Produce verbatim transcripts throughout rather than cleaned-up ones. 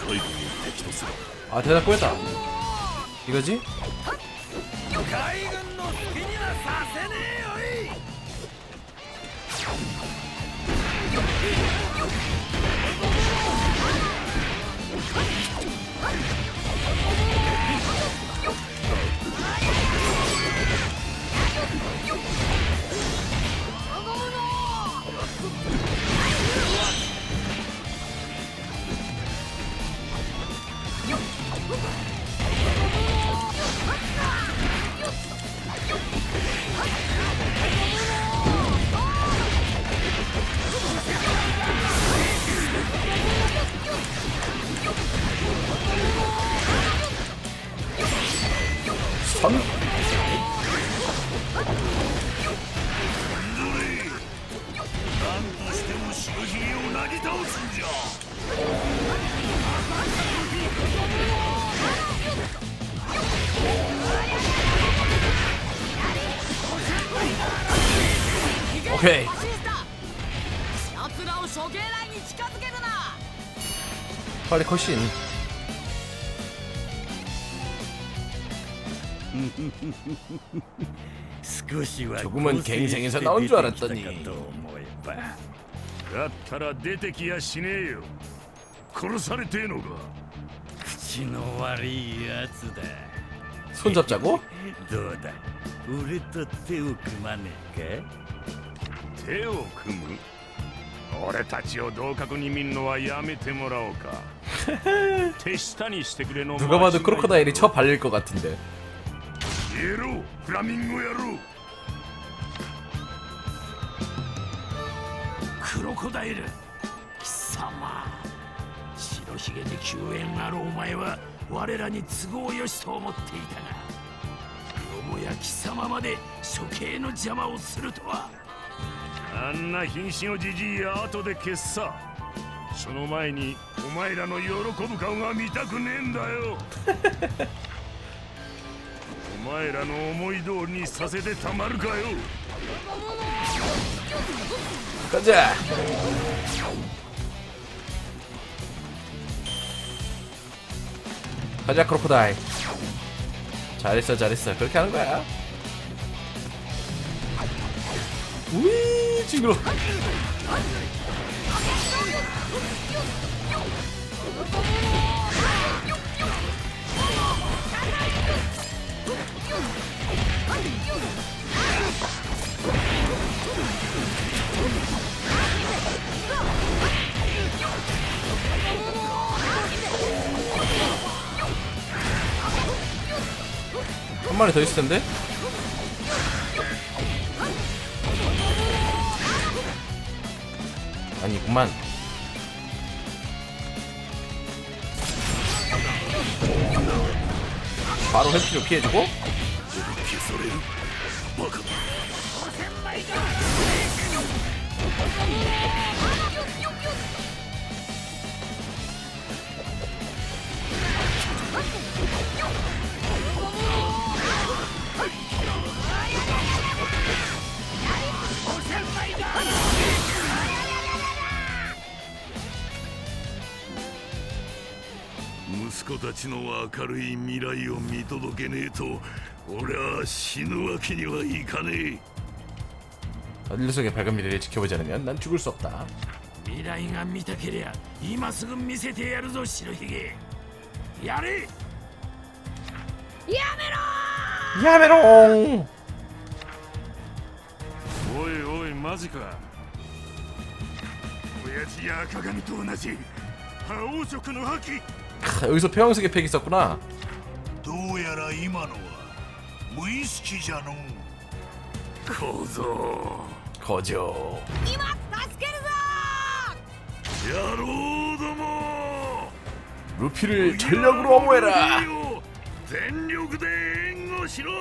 아 대답 꼬였다. 이거지? 선. 오케이. 빨리 컷신. 조금은 갱생에서 나온 줄 알았더니. だったら出てきやしねえよ。殺されてえのか。口の悪いやつだ。 손잡자고? どうだ。俺と手を組まねえか。手を組む？俺たちを同格に見るのはやめてもらおうか。手下にしてくれの。 누가 봐도 크로코다일이 쳐 발릴 것 같은데. 野郎、フラミンゴ野郎。クロコダイル、貴様。白ひげで救援あるお前は我らに都合よしと思っていたが、よもや貴様まで処刑の邪魔をするとは。あんな瀕死のじじいや後で消すさ。その前にお前らの喜ぶ顔が見たくねえんだよ。お前らの思い通りにさせてたまるかよ。 가자. 가자 크로코다일. 잘했어 잘했어. 그렇게 하는 거야. 우이 징그러. 한 마리 더 있을 텐데. 아니구만. 바로 헬스로 피해주고. 息子たちの明るい未来を見届けねえと俺は死ぬわけにはいかねえ。 어딜 속의 밝은 미래를 지켜보지 않으면 난 죽을 수 없다. 未来が見たけりゃ今すぐ見せてやるぞ白ひげ。やれ。やめろ。 야메롱. おいおいマジか。親父や赤髪と同じ覇王色の覇気。 여기서 평형색의 팩이 있었구나. どうやら今のは無意識じゃの。小僧。 거죠. 今助けるぞ。 野郎ども。 루피를 전력으로 엄호해라. 全力で援護しろ。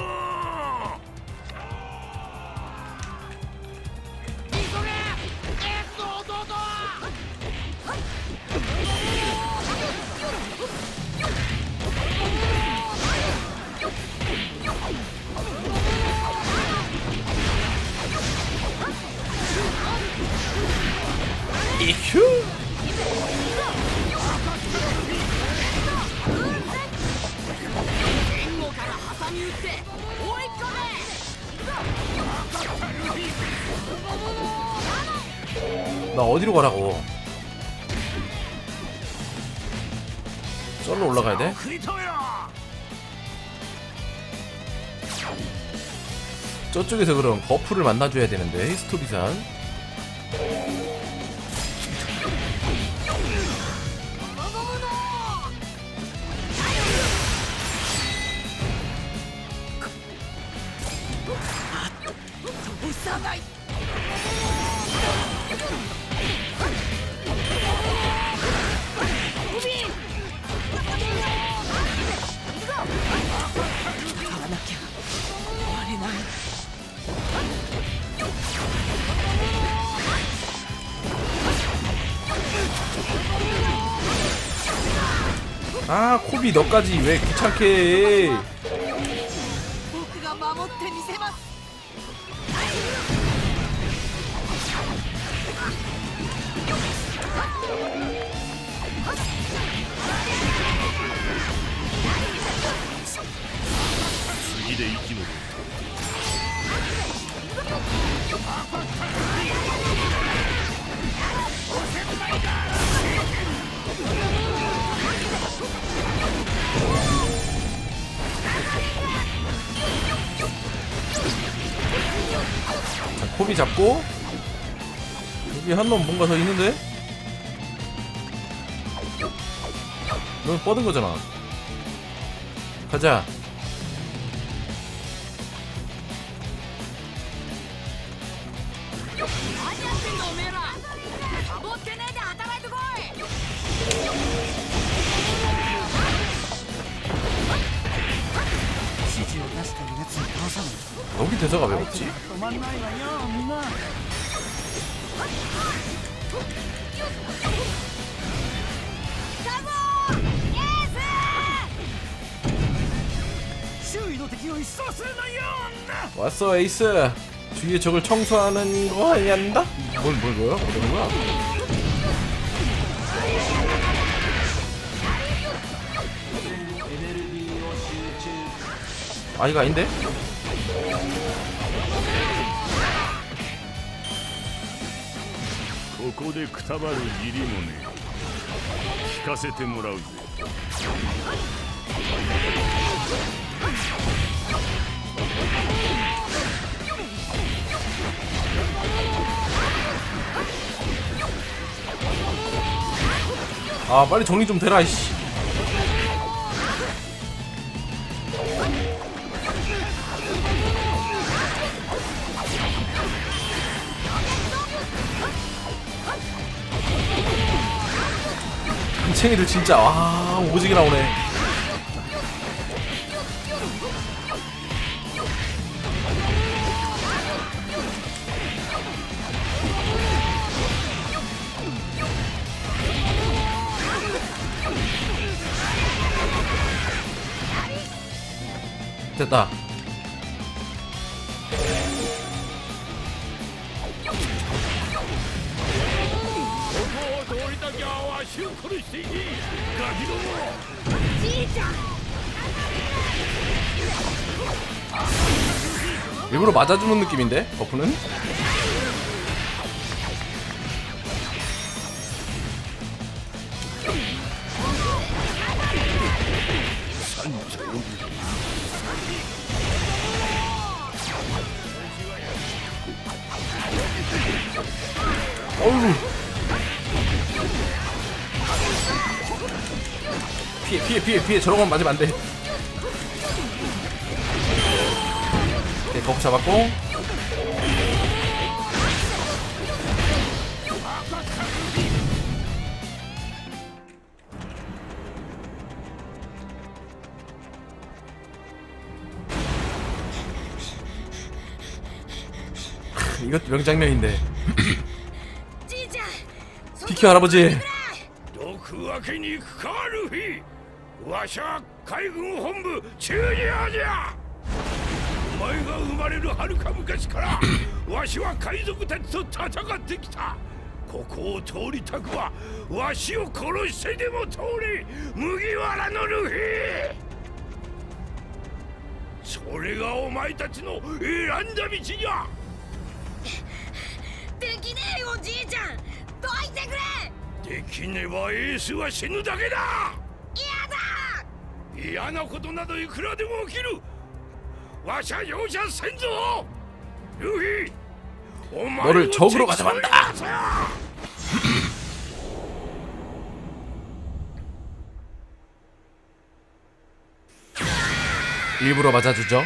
이큐. 나 어디로 가라고? 저로 올라가야 돼? 저쪽에서 그럼 버프를 만나줘야 되는데 스토리상. 아, 코비 너까지 왜 귀찮게 해. 자, 코비 잡고. 여기 한 놈 뭔가 더 있는데? 넌 뻗은 거잖아. 가자. 여기 대사가 왜 없지? 왔어 에이스. 주위에 적을 청소하는 거 아니야? 뭘 뭘 뭐야? 뭐라는 거야? 아 이거 아닌데? ここでくたばる義理もね聞かせてもらうぜ。 아 빨리 정리 좀 되라 이씨. 팽이들 진짜 와 오지게 나오네. 됐다. 일부러 맞아주는 느낌인데 버프는? 어우 피해 피해 피해 피해. 저런 건 맞으면 안돼. 네, 버프 잡았고. 이것도 명장면인데. 비켜 할아버지. わけにかかる日わしゃ海軍本部中二派じゃ。お前が生まれるはるか昔からわしは海賊たちと戦ってきた。ここを通りたくはわしを殺してでも通れ麦わらのルフィ。それがお前たちの選んだ道じゃ。 できねえよじいちゃん。 どいてくれ。 できねばエースは死ぬだけだ。 嫌だ。 嫌なことなどいくらでも起きる。わしは容赦せんぞ。ルフィ、お前 너를 적으로 가져간다. 일부러 맞아주죠.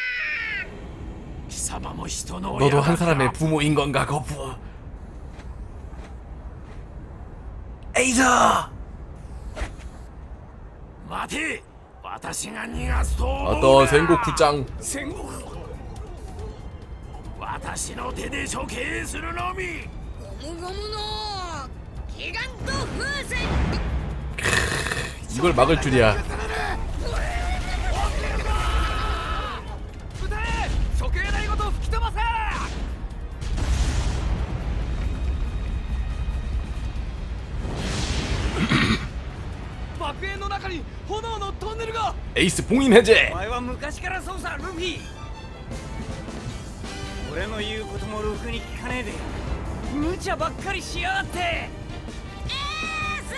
너도 한 사람의 부모인 건가, 거부? 에이즈! 어떤 생고쿠짱. 私の手で処刑するのみ。 ゴムゴムのギガント風船。 이걸 막을 줄이야. 処刑台ごと吹き飛ばせ。爆炎の中に炎のトンネルが。 에이스 봉인 해제. お前は昔からそうさ、ルフィ。俺の言うこともろくに聞かねえで無茶ばっかりしやがって。エース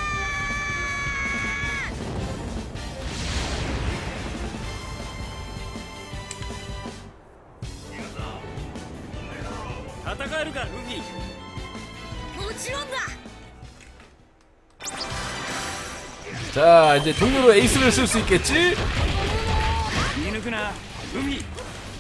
戦えるかルフィ。 もちろんだ。 자, 이제 동료로 에이스를 쓸 수 있겠지? 見抜くなルフィ。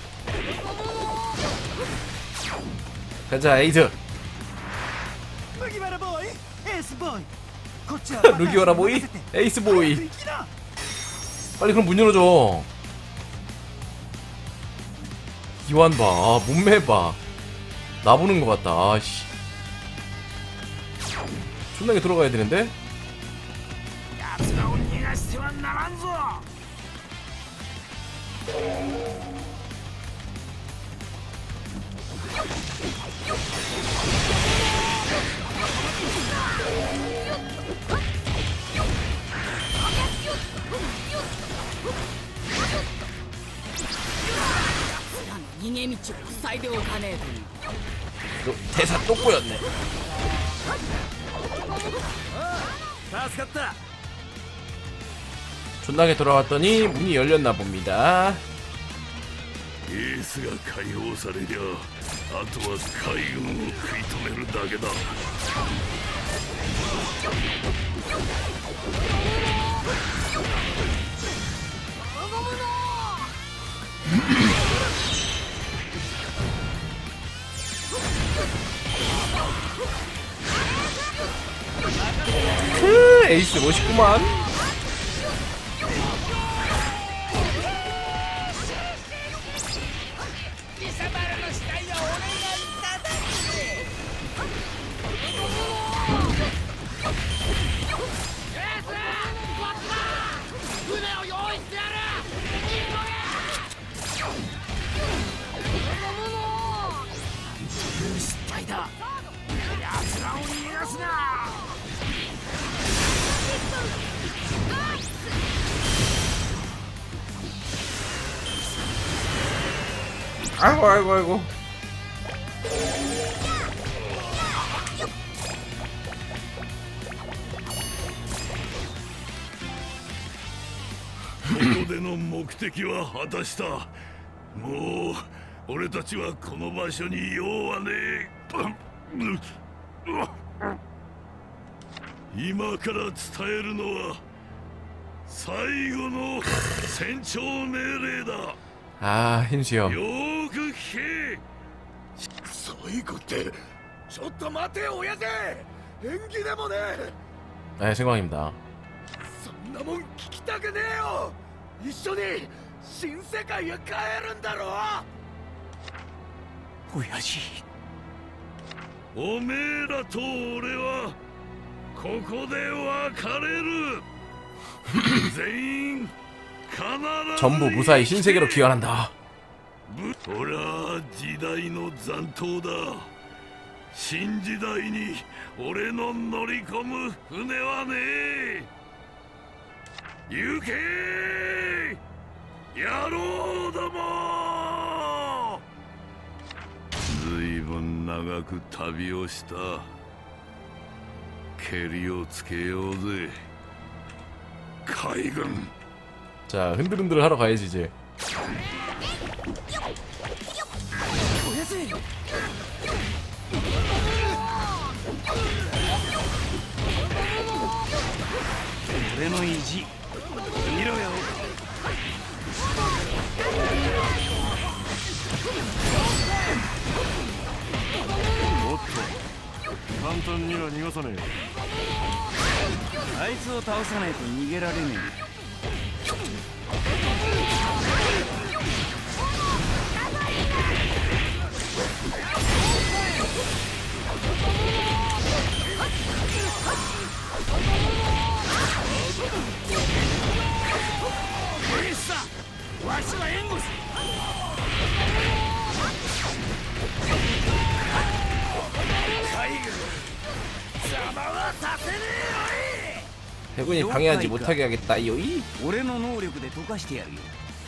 가자, 에이스. 麦わらボーイ、エースボーイ。こっちは 루기와라 보이, 에이스 보이. 빨리 그럼 문 열어줘. 기완 봐, 아, 몸매 봐. 나 보는 것 같다. 아씨. 존나게 들어가야 되는데. 奴らを逃がしてはならんぞ。 逃げ道を塞いでおかねえと。 너, 대사 또 꼬였네. 助かった。 존나게 돌아왔더니 문이 열렸나 봅니다. エースが解放されりゃあとは海軍を食い止めるだけだ。 크, 에이스 멋있구만. 아이고 아이고 아이고. ここでの目的は果たした。もう俺たちはこの場所に用はねえ。今から伝えるのは最後の戦長命令だ。 아, 흰수염. よーく聞け。最後ってちょっと待てよ親父。演技でもね。 네, 생광입니다. そんなもん聞きたくねえよ。一緒に新世界へ帰るんだろ。 親父。 おめえらと俺はここで別れる。全員 전부 무사히 신세계로 귀환한다. ほら時代の残党だ。新時代に俺の乗り込む船はねえ。行け野郎ども。ずいぶん長く旅をした。 けりをつけようぜ海軍 자 흔들흔들 하러 가야지 이제. おやつ俺の意地見ろよおっと簡単には逃がさねえ。 あいつを倒さないと逃げられねえわしは援護す海軍邪魔はさせねえよ 해군이 방해하지 못하게 하겠다 요이. 俺の能力で溶かしてやるよ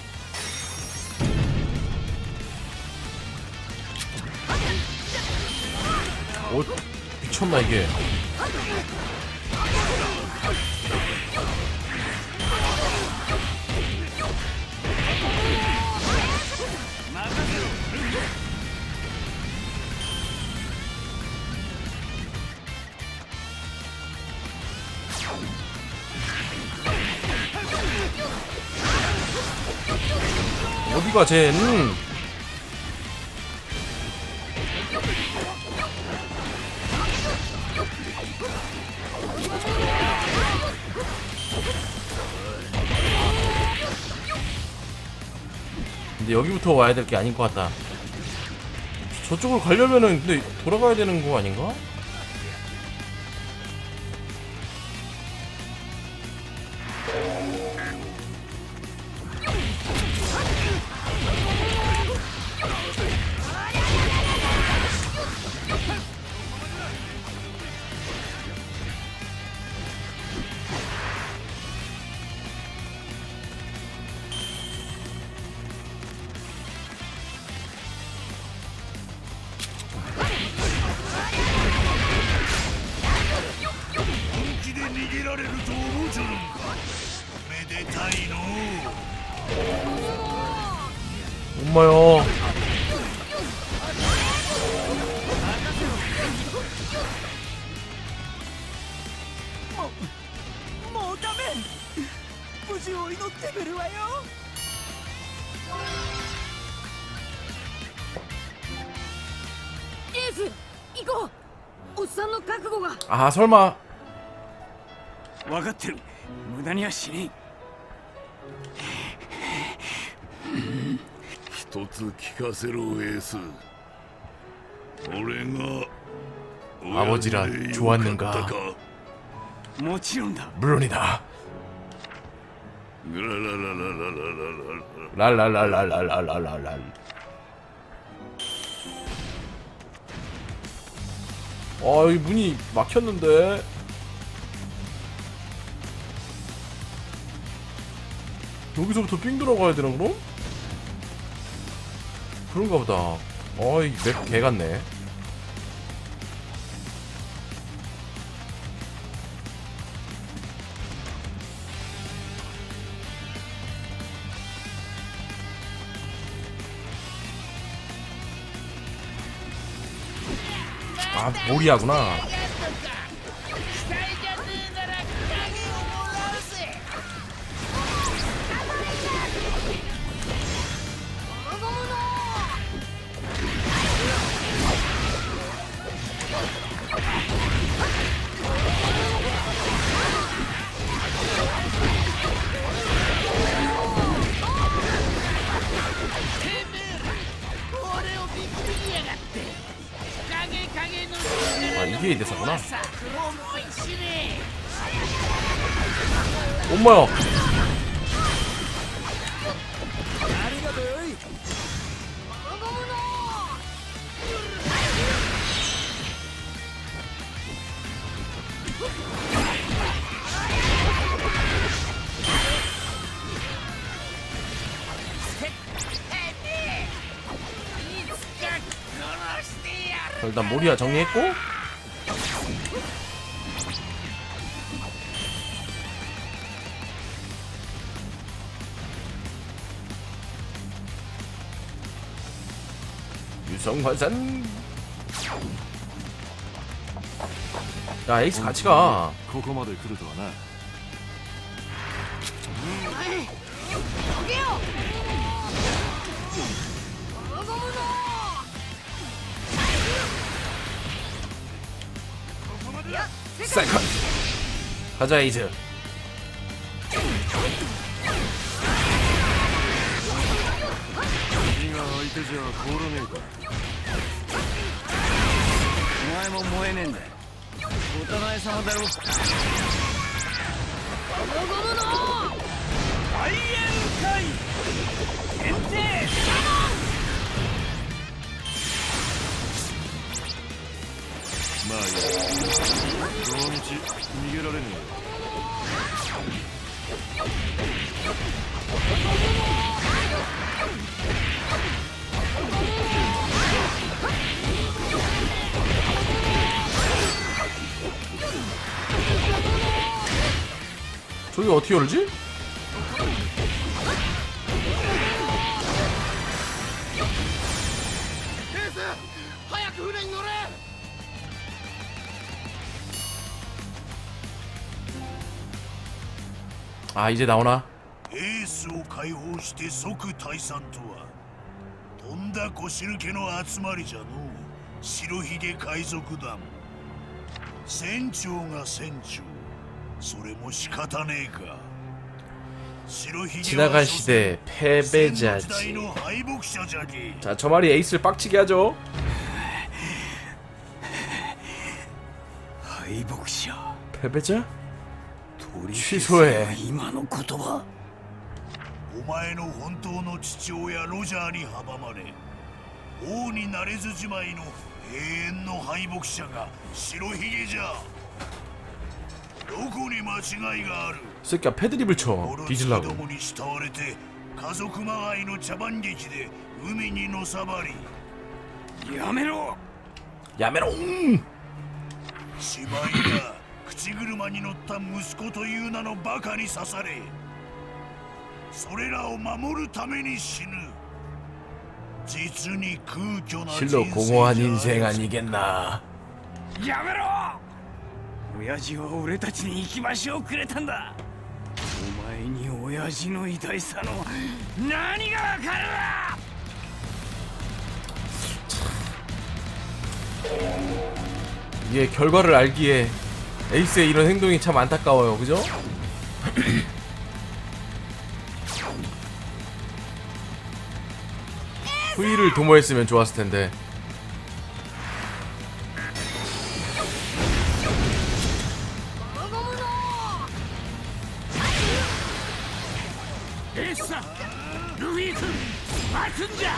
오 미쳤나 이게. 어디가 쟤는? 근데 여기부터 와야 될 게 아닌 것 같다. 저쪽으로 가려면은 근데 돌아가야 되는 거 아닌가? 엄마야. もうダメ無事を祈ってみるわよエース行こう。おっさんの覚悟が。 아 설마. 分かってる無駄にはしねえ一つ聞かせろエース俺が 아버지라 좋았는가? もちろんだ 물론이다. 랄랄랄랄랄랄랄랄랄. 아 여기 문이 막혔는데. 여기서부터 삥 들어가야 되나 그럼? 그런가 보다. 어이 맵 개같네. 아 모리아구나. 아 이게 됐었구나. 엄마야. 일단 모리아 정리했고 유성화산. 야 에이스 같이 가. ここまで来るとはな。 세컨. 가자 에이스. 君が相手じゃ通らねえか。 お前も燃えねえんだよ。お互い様だろ。大宴会限定。 まあいいや。どの道逃げられねえよ。 저기 어떻게 열지? 아 이제 나오나? エースを解放して即退散とはとんだ腰抜けの集まりじゃのう。白ひげ海賊団。船長が船長、それも仕方ねえか。白ひげは 지나간 시대 패배자지. 時代の敗北者じゃけ。 자 저 말이 에이스를 빡치게 하죠. 敗北者。 패배자? 取り 취소해. 今の言葉。 お前の本当の父親ロジャーに阻まれ王になれずじまいの永遠の敗北者が白ひげじゃ。どこに間違いがある。 새끼야 패드립을 쳐 オロチ 뒤질라고. どもに慕われて家族まがいの茶番劇で海にのさばり。 やめろ。 야메롱. 芝居だ。口車に乗った息子という名のバカに刺されそれらを守るために死ぬ。実に空虚な人生じゃ。 실로 공허한 인생 아니겠나. やめろ。親父は俺たちに行き場所をくれたんだ。お前に親父の偉大さの何がわかるわ。 이게 결과를 알기에 에이스의 이런 행동이 참 안타까워요, 그죠? 후위를 도모했으면 좋았을 텐데. 에이스, 루이스, 맞은자.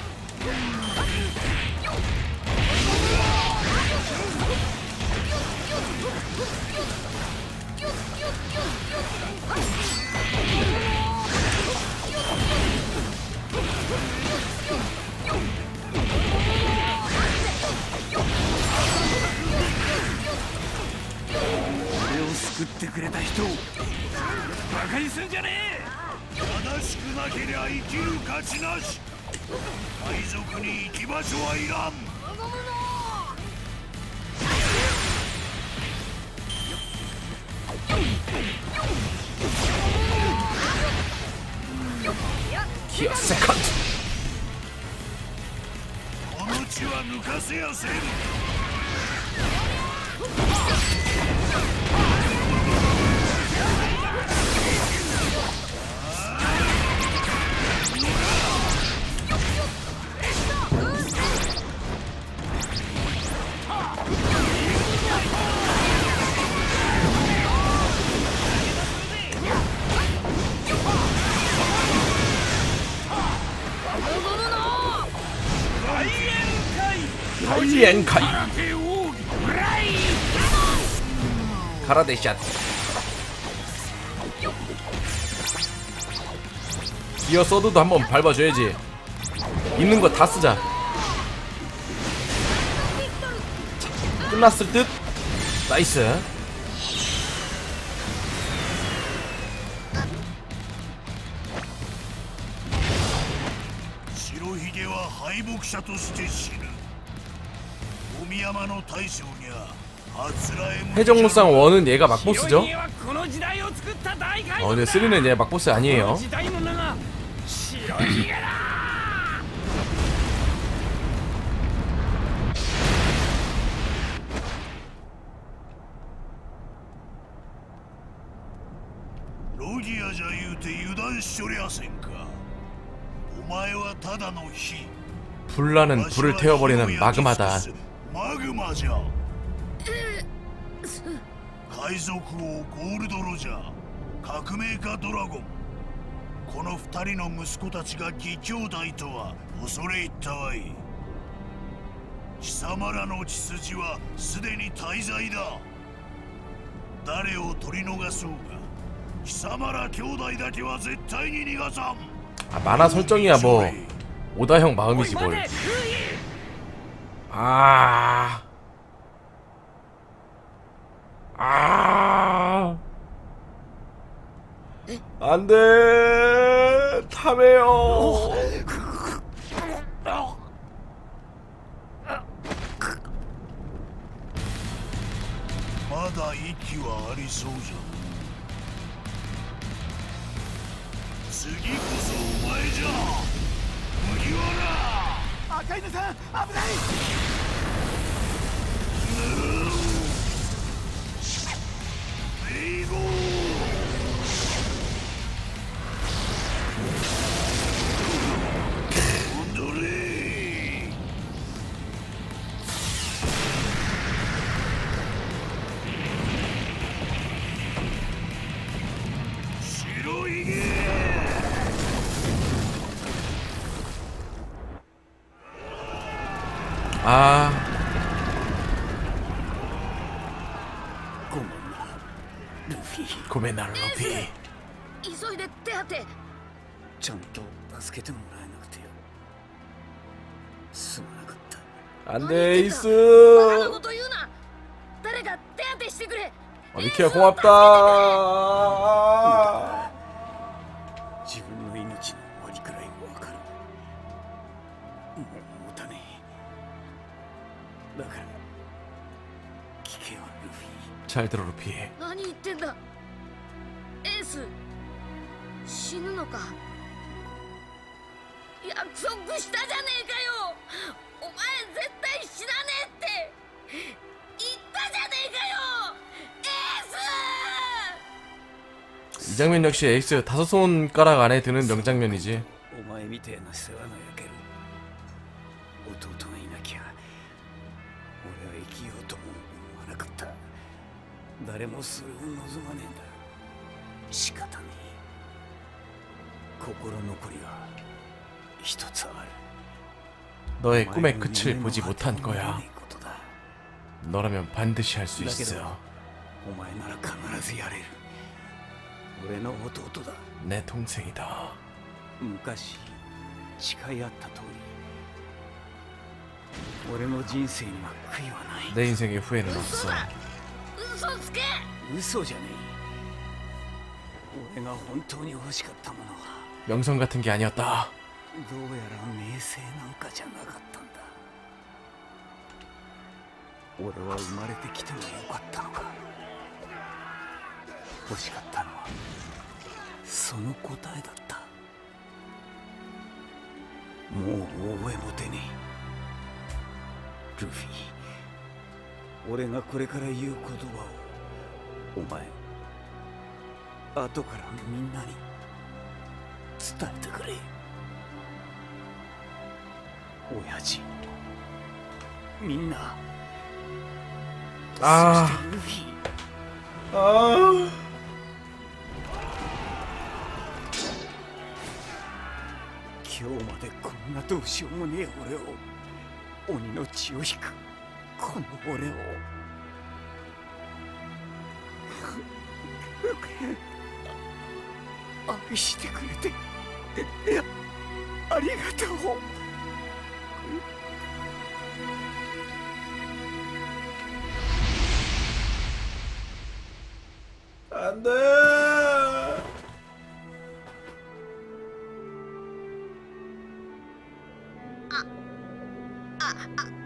俺を救ってくれた人をバカにすんじゃねえ。 正しくなけりゃ生きる価値なし。海賊に行き場所はいらん。 기어 세컨드. この地は抜かせやせん。 다이엔카이. 가라데샷. 기어 서드도 한번 밟아줘야지. 있는 거 다 쓰자. 끝났을 듯. 나이스. 敗北者として死ぬ。お山の大将には初来 해적무쌍 원은 얘가 막보스죠? 白ひげはこの時代を作った大海 어 근데 쓰리는 얘 막보스 아니에요. 時代の名が白ひげだ。 ロギアじゃ言うて油断しとりゃせんか。お前はただの火。 불나는 불을 태워버리는 마그마다. マグマじゃ。海賊王ゴールドロジャー、革命家ドラゴン。この二人の息子たちが義兄弟とは恐れ入ったわい。貴様らの血筋はすでに大罪だ。誰を取り逃そうが貴様ら兄弟だけは絶対に逃がさん。 아 만화 설정이야 뭐 오다형 마음이지 뭘. 아. 아. 안 돼. 타메요. まだ息はありそうじゃ。次こそお前じゃ。麦わら。赤犬さん、危ない。メイゴー。踊れ。 아. ごめんな、ルフィ。 고메나 루피. 急いで手当て。 ちゃんと助けてもらえなくてよ。すまなかった。 안돼 이스. バカなこと言うな。誰か手当てしてくれ。 아, 미키야 고맙다. 自分の命の終わりくらいわかる。もう持たねえ。だから聞けよルフィ。 잘 들어 루피. 何言ってんだ。エース死ぬのか。約束したじゃねえかよ。お前絶対死なねえって言ったじゃねえかよ。エース。 이 장면 역시 에이스 다섯 손가락 안에 드는 명장면이지. お前みてえな世話の焼ける弟がいなきゃ俺は生きようとも思わなかった。誰もそれを望まねえんだ。仕方ねえ。心残りは一つある。 너의 꿈의 끝을 보지 못한 거야. 너라면 반드시 할 수 있어. お前なら必ずやれる。俺の弟だ。 내 동생이다. 昔誓い合った通り俺の人生には悔いはない。 내 인생에 후회는 없어. 嘘つけ。 嘘じゃねえ。俺が本当に欲しかったものは 명성 같은 게 아니었다. どうやら名声なんかじゃなかったんだ。俺は生まれてきてもよかったのか。欲しかったのはその答えだった。もう覚えも出ねえ。ルフィ、俺がこれから言う言葉をお前後からみんなに伝えてくれ。親父、みんな、 あそしてルフィ。 아. 今日までこんなどうしようもねえ俺を、鬼の血を引くこの俺を愛してくれてありがとう。 안 돼. あ